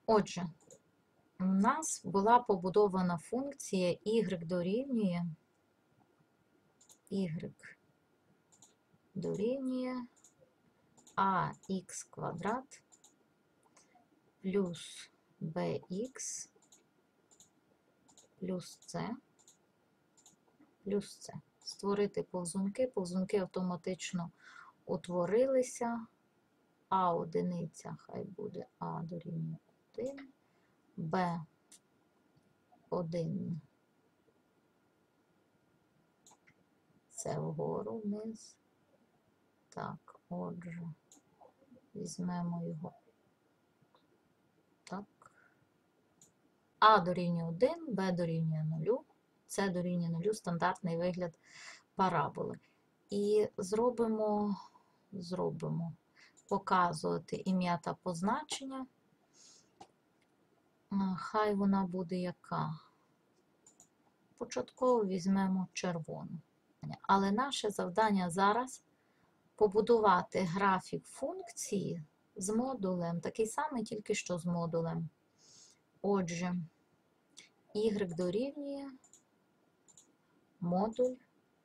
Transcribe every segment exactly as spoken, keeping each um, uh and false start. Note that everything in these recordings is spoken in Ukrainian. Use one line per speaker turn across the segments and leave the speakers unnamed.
Отже, у нас була побудована функція y дорівнює y дорівнює ах квадрат плюс bx плюс c плюс c. Створити повзунки. Повзунки автоматично утворилися. А одиниця, хай буде А дорівнює один, Б один. Це вгору вниз. Так, отже, візьмемо його так. А дорівнює один, Б дорівнює нуль, С дорівнює нуль, стандартний вигляд параболи. І зробимо, зробимо, показувати ім'я та позначення. Хай вона буде яка? Початково візьмемо червону. Але наше завдання зараз побудувати графік функції з модулем, такий самий, тільки що з модулем. Отже, y дорівнює модуль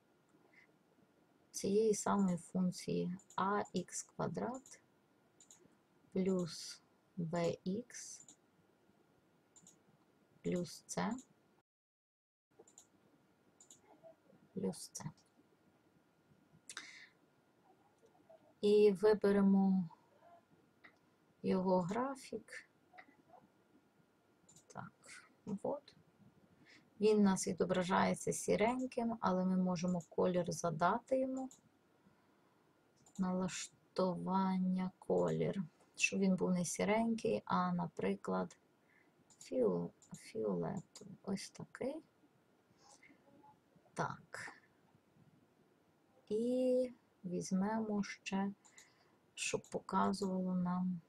цієї самої функції ах квадрат плюс bx плюс c плюс c. І виберемо його графік. Так, от. Він у нас відображається сіреньким, але ми можемо колір задати йому. Налаштування колір. Щоб він був не сіренький, а, наприклад, фіол, фіолетовий. Ось такий. Так. І візьмемо ще, щоб показувало нам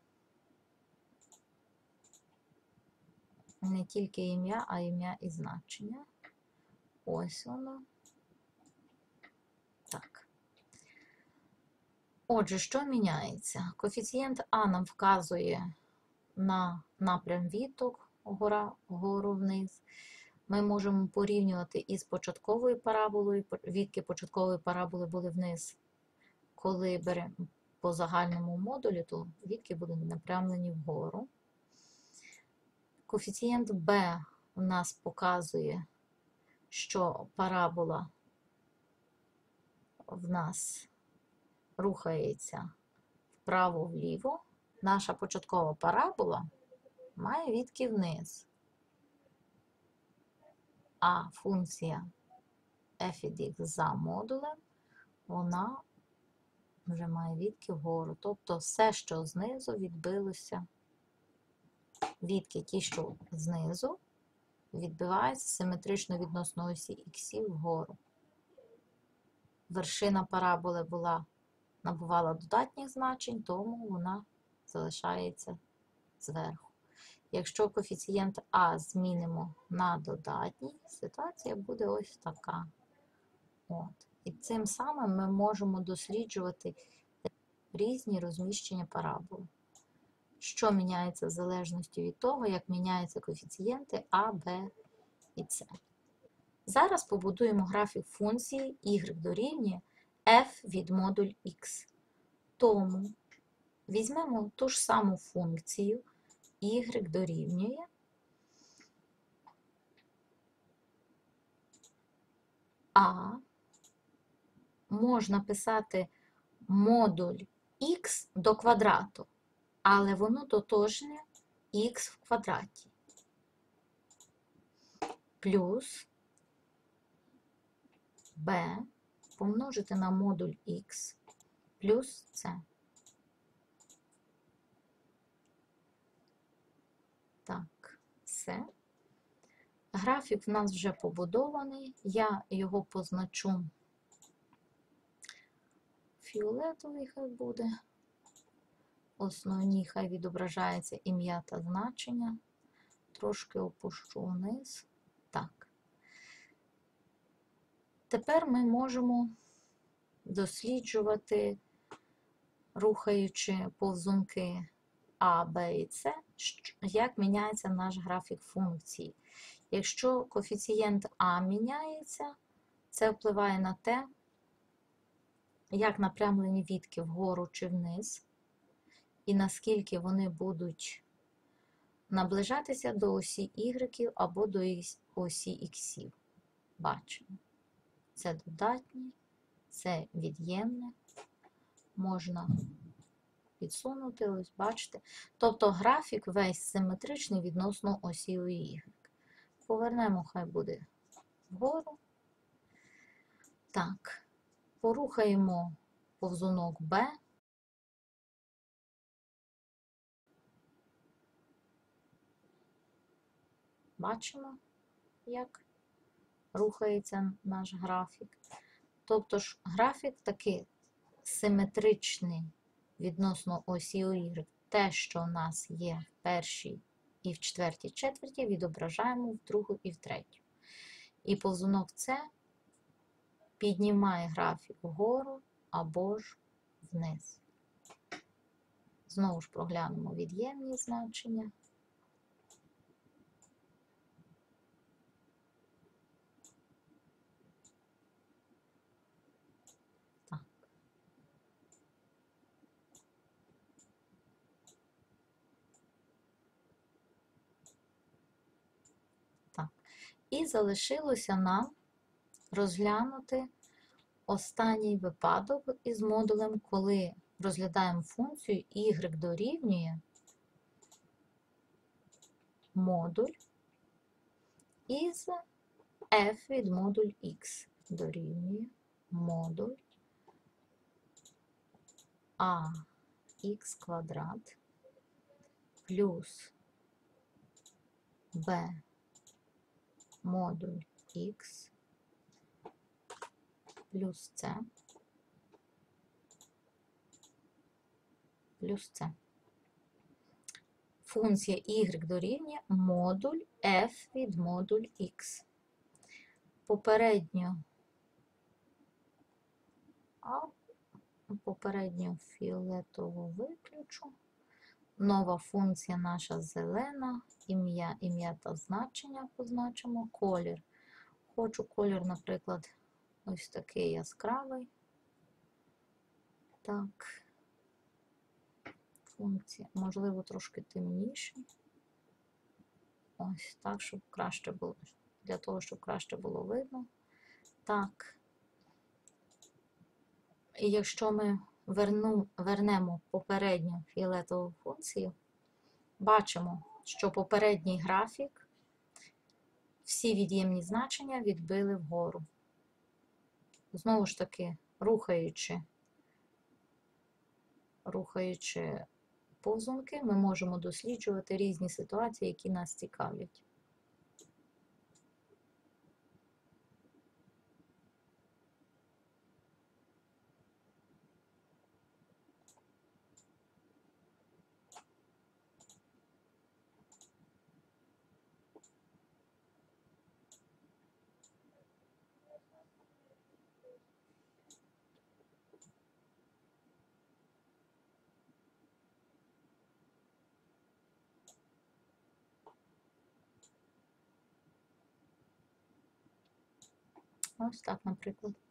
не тільки ім'я, а ім'я і значення. Ось воно. Так. Отже, що міняється? Коефіцієнт А нам вказує на напрям віток, гора, вгору вниз. Ми можемо порівнювати із початковою параболою. Відки початкової параболи були вниз. Коли беремо по загальному модулі, то відки будуть напрямлені вгору. Коефіцієнт Б у нас показує, що парабола в нас рухається вправо-вліво. Наша початкова парабола має відки вниз. А функція f від x за модулем, вона вже має відки вгору. Тобто все, що знизу, відбилося. Відки ті, що знизу, відбиваються симетрично відносно осі х вгору. Вершина параболи була, набувала додатніх значень, тому вона залишається зверху. Якщо коефіцієнт А змінимо на додатній, ситуація буде ось така. От. І цим самим ми можемо досліджувати різні розміщення параболи. Що міняється в залежності від того, як міняються коефіцієнти А, Б і С. Зараз побудуємо графік функції y дорівнює f від модуль x. Тому візьмемо ту ж саму функцію y дорівнює А. Можна писати модуль х до квадрату, але воно тотожне х в квадраті. Плюс b помножити на модуль х плюс c. Так, все. Графік в нас вже побудований. Я його позначу фіолетовий, хай буде. Основні хай відображається ім'я та значення. Трошки опущу вниз. Так. Тепер ми можемо досліджувати, рухаючи повзунки А, Б і С, Щ- Як міняється наш графік функції? Якщо коефіцієнт А міняється, це впливає на те, як напрямлені вітки вгору чи вниз, і наскільки вони будуть наближатися до осі Y або до осі X. Бачимо. Це додатнє, це від'ємне. Можна підсунути, ось бачите. Тобто графік весь симетричний відносно осі Y. Повернемо, хай буде вгору. Так, порухаємо повзунок Б. Бачимо, як рухається наш графік. Тобто ж графік такий симетричний відносно осі Y. Те, що у нас є в першій і в четвертій четверті, відображаємо в другу і в третю. І повзунок С піднімає графік вгору або ж вниз. Знову ж проглянемо від'ємні значення. Так. Так. І залишилося нам розглянути останній випадок із модулем, коли розглядаємо функцію y дорівнює модуль із f від модуль x дорівнює модуль ax квадрат плюс b модуль x плюс c плюс c. Функція y дорівнює модуль f від модуль x. Попередньо, а попередньо фіолетову виключу. Нова функція наша зелена, ім'я, ім'я та значення позначимо, колір. Хочу колір, наприклад, ось такий яскравий. Так, функція, можливо, трошки темніший. Ось так, щоб краще було, для того, щоб краще було видно. Так. І якщо ми верну, вернемо попередню фіолетову функцію, бачимо, що попередній графік всі від'ємні значення відбили вгору. Знову ж таки, рухаючи, рухаючи повзунки, ми можемо досліджувати різні ситуації, які нас цікавлять. Ось так, наприклад.